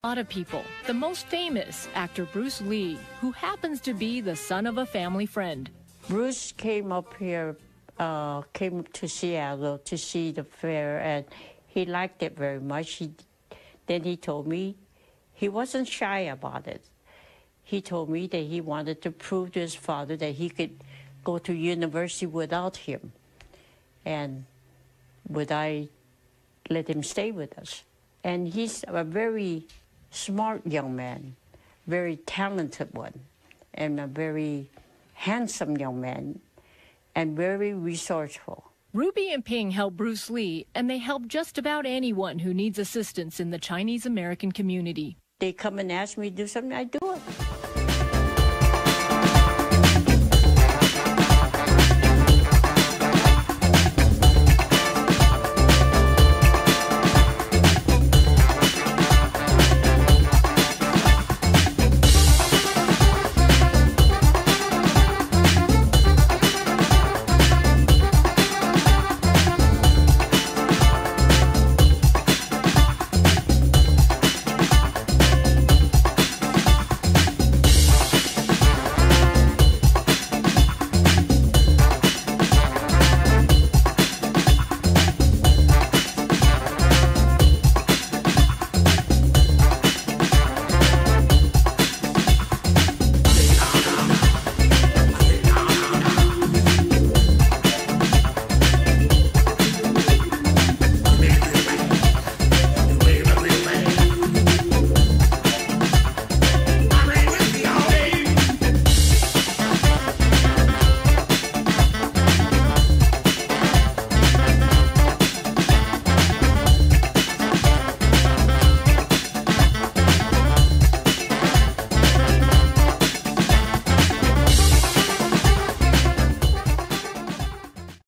lot of people, the most famous, actor Bruce Lee, who happens to be the son of a family friend. Bruce came up here, came to Seattle to see the fair, and he liked it very much. Then he told me he wasn't shy about it. He told me that he wanted to prove to his father that he could go to university without him. And would I let him stay with us? And he's a very smart young man, very talented one, and a very handsome young man, and very resourceful. Ruby and Ping help Bruce Lee, and they help just about anyone who needs assistance in the Chinese American community. They come and ask me to do something, I do it.